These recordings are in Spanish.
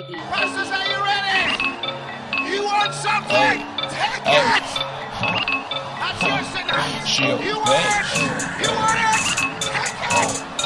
baby. Roses, are you ready? You want something? Take it! That's your cigarette. You want it? You want it? Take it!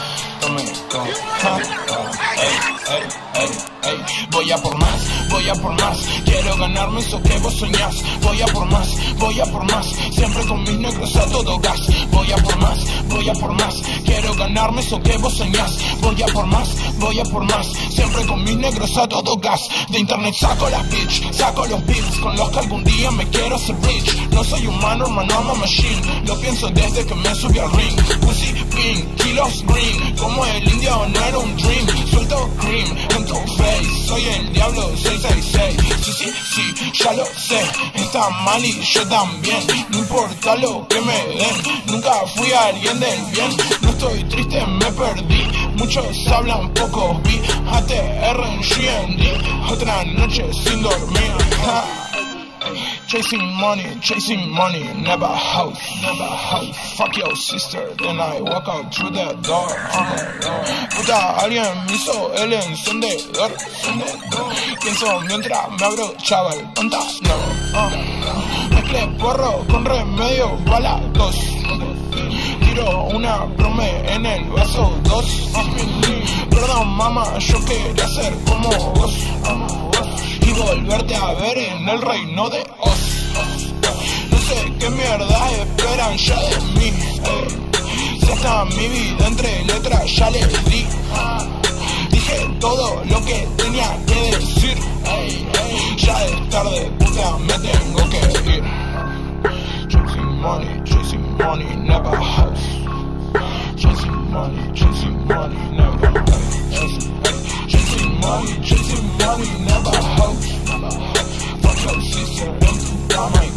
Voy a por más, quiero ganarme eso que vos soñás. Voy a por más, siempre con mis negros a todo gas. Voy a por más, quiero ganarme eso que vos soñás. Voy a por más, siempre con mis negros a todo gas. De internet saco las bitch, saco los beats con los que algún día me quiero hacer rich. No soy humano, hermano, I'm a machine. Lo pienso desde que me subí al ring. Pussy, pink, kilos green. Como el indio no era un dream. Suelto cream en tu face. Soy el diablo 666. Sí, ya lo sé. Está mal y yo también. No importa lo que me den. Nunca fui alguien del bien. No estoy triste, me perdí. Muchos hablan, pocos vi. ATR en GND. Otra noche sin dormir. Chasing money, never house. Fuck your sister, then I walk out through the door. Puta, alguien me hizo el encendedor. Pienso mientras me abrochaba el pantalón. Mezclé porro con remedio para la tos. Tiro una brome en el vaso 2. Perdón mamá, yo quería ser como vos. Y volverte a ver en el reino de Oz. No sé qué mierda esperan ya de mí. Si hasta mi vida entre letras ya le di. Dije todo lo que tenía que decir. Ya es tarde, puta, me tengo que ir. Chasing money, never house. Chasing money, never house. Chasing money, never house. Fuck your sister and my